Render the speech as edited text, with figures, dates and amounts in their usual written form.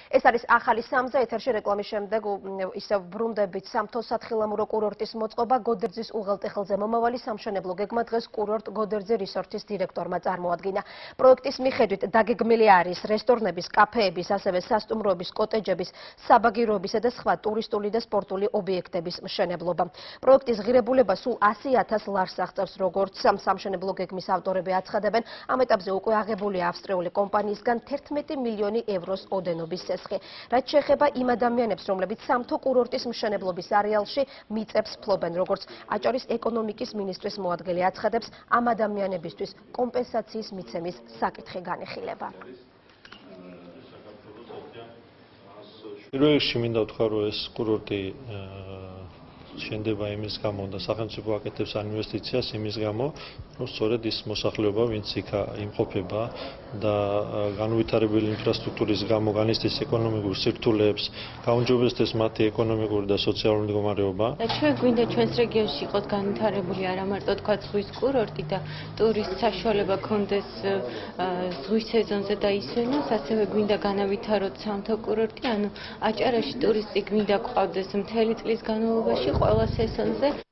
ეს არის ახალი სამზე ეთერში რეკლამის შემდეგ ისევ ბრუნდებით სამთო სათხილამურო კურორტის მოწყობა გოდერძის უღელტეხილზე მომავალი სამშენებლო გეგმა დღეს კურორტ გოდერძის რისორტის დირექტორმა წარმოადგინა. პროექტის მიხედვით დაგეგმილი არის რესტორნების, კაფეების, ასევე სასტუმროების, კოტეჯების, საბაგიროებისა და სხვა ტურისტული და სპორტული ობიექტების მშენებლობა. პროექტის ღირებულება სულ 100,000 ლარს აღწევს, როგორც სამშენებლო გეგმის ავტორები აცხადებენ. ამ ეტაპზე უკვე აღებულია ავსტრიული კომპანიისგან 11 მილიონი ევროს ოდენობის ცესხი. რაც შეეხება იმ ადამიანებს, რომლებიც სამთო კურორტის მშენებლობის არეალში მიწებს ფლობენ, როგორც აჭარის ეკონომიკის მინისტრის მოადგილე აცხადებს, ამ ადამიანებისთვის კომპენსაციის მიცემის საკითხი განეხილება. პირველ რიგში მინდა ვთქვა, რომ ეს კურორტი შენდება იმის გამო და სახელმწიფო აკეთებს ინვესტიციას იმის გამო, რომ სწორედ ის მოსახლეობა, ვინც იქ იმყოფება და განუვითარებელი ინფრასტრუქტურის გამო განიცდის ეკონომიკურ სირთულეებს, გაუმჯობესდეს მათი ეკონომიკური და სოციალური მდგომარეობა. ჩვენ გვინდა ჩვენს რეგიონში იყოს განვითარებული არა მარტო თქვა ზღვის კურორტი და ტურისტ საშუალება ქონდეს ზღვის სეზონზე დაისვენოს, ასევე გვინდა განავითაროთ სამთო კურორტი, ანუ აჭარაში ტურისტი გვინდა გყავდეს მთელი წლის განმავლობაში ყველა სეზონზე.